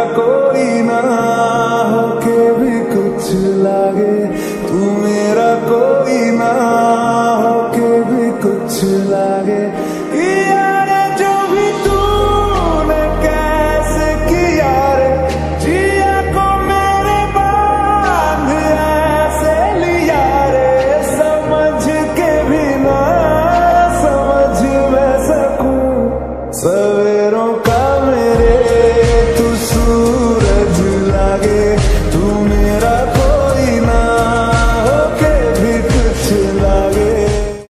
कोई ना होके भी कुछ लागे, तू मेरा कोई ना होके भी कुछ लागे।